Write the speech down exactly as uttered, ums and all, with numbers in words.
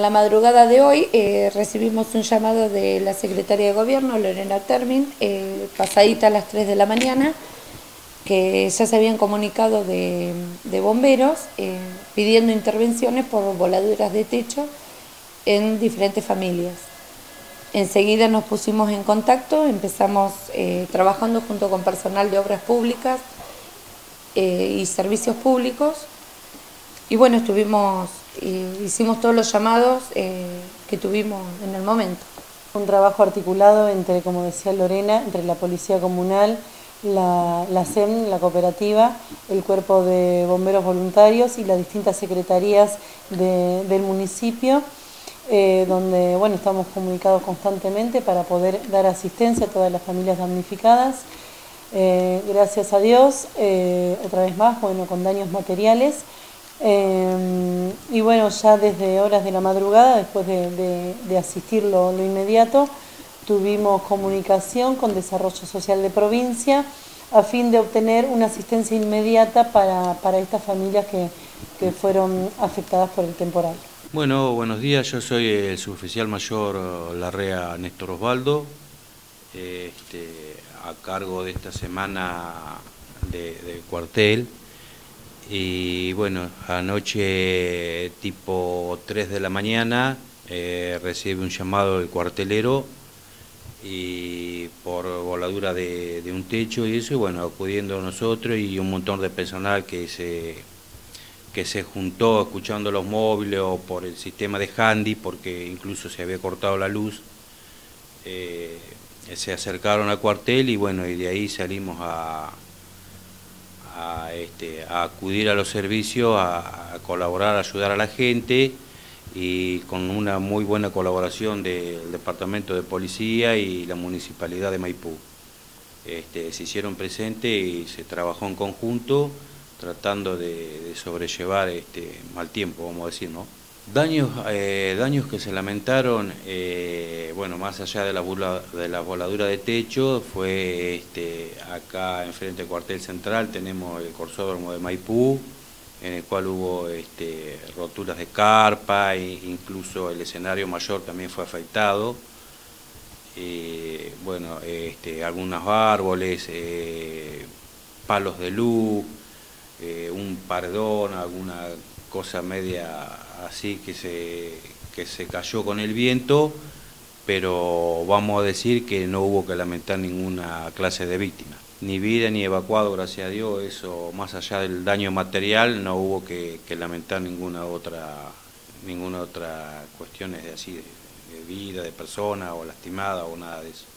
la madrugada de hoy eh, recibimos un llamado de la Secretaria de Gobierno, Lorena Termin, eh, pasadita a las tres de la mañana, que ya se habían comunicado de, de bomberos eh, pidiendo intervenciones por voladuras de techo en diferentes familias. Enseguida nos pusimos en contacto, empezamos eh, trabajando junto con personal de obras públicas eh, y servicios públicos. Y bueno, estuvimos, eh, hicimos todos los llamados eh, que tuvimos en el momento. Un trabajo articulado entre, como decía Lorena, entre la Policía Comunal, la, la S E M, la cooperativa, el Cuerpo de Bomberos Voluntarios y las distintas secretarías de, del municipio, eh, donde bueno, estamos comunicados constantemente para poder dar asistencia a todas las familias damnificadas. Eh, gracias a Dios, eh, otra vez más, bueno, con daños materiales. Eh, y bueno, ya desde horas de la madrugada, después de, de, de asistir lo, lo inmediato, tuvimos comunicación con Desarrollo Social de Provincia a fin de obtener una asistencia inmediata para, para estas familias que, que fueron afectadas por el temporal. Bueno, buenos días, yo soy el suboficial mayor Larrea Néstor Osvaldo, este, a cargo de esta semana de, de cuartel. Y bueno, anoche tipo tres de la mañana eh, recibe un llamado del cuartelero y por voladura de, de un techo y eso, y bueno, acudiendo nosotros y un montón de personal que se, que se juntó escuchando los móviles o por el sistema de handy, porque incluso se había cortado la luz, eh, se acercaron al cuartel y bueno, y de ahí salimos a... A, este, a acudir a los servicios, a, a colaborar, a ayudar a la gente y con una muy buena colaboración del Departamento de Policía y la Municipalidad de Maipú. Este, se hicieron presentes y se trabajó en conjunto tratando de, de sobrellevar este mal tiempo, vamos a decir, ¿no? Daños, eh, daños que se lamentaron, eh, bueno, más allá de la, bula, de la voladura de techo, fue este, acá enfrente del cuartel central tenemos el corsódromo de Maipú, en el cual hubo este, roturas de carpa, e incluso el escenario mayor también fue afectado. Eh, bueno, este, algunos árboles, eh, palos de luz, eh, un pardón, alguna cosa media así que se, que se cayó con el viento, pero vamos a decir que no hubo que lamentar ninguna clase de víctima. Ni vida ni evacuado, gracias a Dios, eso más allá del daño material no hubo que, que lamentar ninguna otra, ninguna otra cuestión de, así, de, de vida, de persona o lastimada o nada de eso.